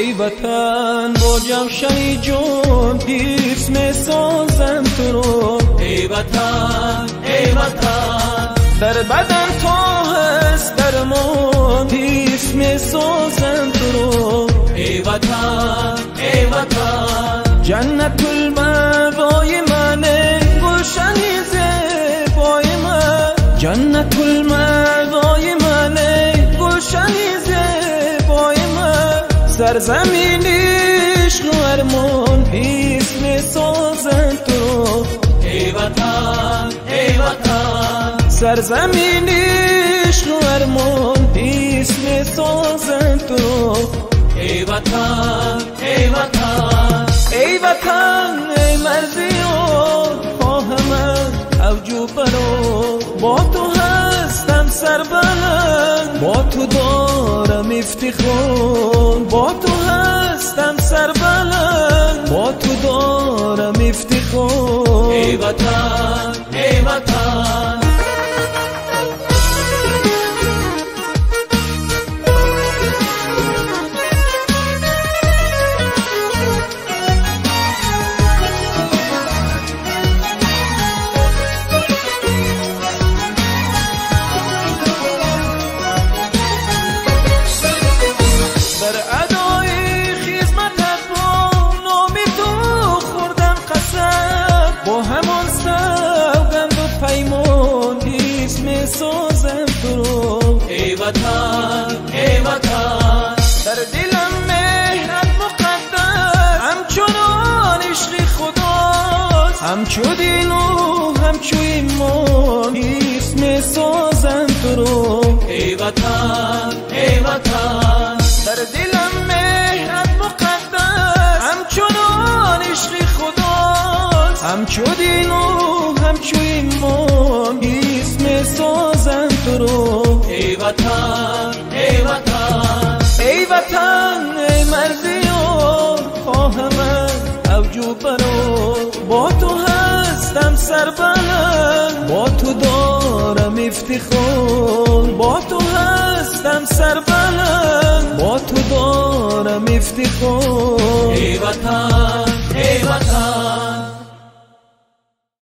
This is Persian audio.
ای وطن با جوشنی جون دیس می سازم تو رو. ای وطن ای وطن در بدن تا هست درمان دیس می سازم تو رو. ای وطن ای وطن جنت المأوای منه گلشنی زیبای من. جنت المأوای منه گلشنی زیبای من. سرزمین عشق و ارمان حیث می سازم تو رو. ای وطن ای وطن سرزمین عشق و ارمان حیث می سازم تو رو. ای وطن ای وطن ای وطن ای مرزی و خواهمت اوجو برو. با تو هستم سربلند با تو دارم افتخار. با تو هستم سربلند با تو دارم افتخار. ای وطن ای وطن سازم تو رو. ای وطن ای وطن در دلم مهرت مقدس همچنان عشق خداست. همچو دین و همچو ایمان اسم سازم تو رو. ای وطن ای وطن در دلم مهرت مقدس همچنان عشق خداست. همچو دین و همچو ایمان اسم سازم تو رو. ای وطن ای وطن ای وطن ای مرزی و خواهمت اوجو برو. با تو هستم سربلند با تو دارم افتخار. با تو هستم سربلند با تو دارم افتخار. ای وطن